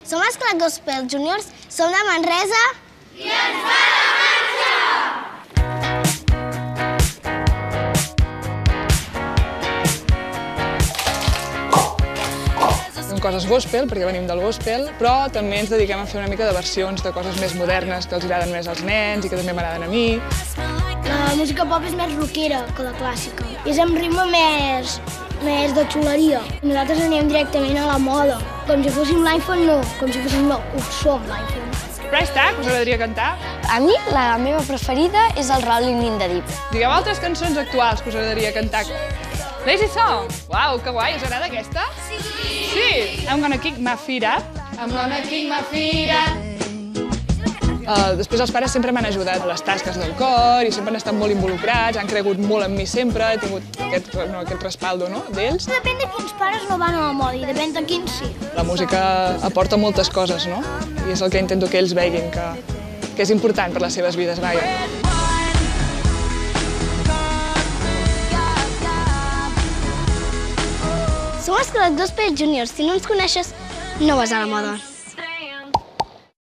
Som Esclat Gospel Juniors, som de Manresa. I ens va la marxa! Fem coses gospel, perquè venim del gospel, però també ens dediquem a fer una mica de versions de coses més modernes, que els agraden més als nens i que també m'agraden a mi. La música pop és més rockera que la clàssica. És amb ritme més de xuleria. Nosaltres anem directament a la moda. Com si fóssim l'iPhone, no. Com si fóssim, no. Ho som, l'iPhone. Price Tag, us agradaria cantar? A mi, la meva preferida és el Rolling in the Deep. Digueu altres cançons actuals que us agradaria cantar. Lazy Song! Uau, que guai, us agrada aquesta? Sí! Sí! I'm gonna kick my feet up. I'm gonna kick my feet up. Després els pares sempre m'han ajudat a les tasques del cor i sempre han estat molt involucrats, han cregut molt en mi sempre, he tingut aquest respaldo d'ells. Depèn de quins pares no van a la moda i depèn de quins sí. La música aporta moltes coses, no? I és el que intento que ells veguin, que és important per les seves vides, vaja. Som Esclat Gospel Juniors. Si no ens coneixes, no vas a la moda.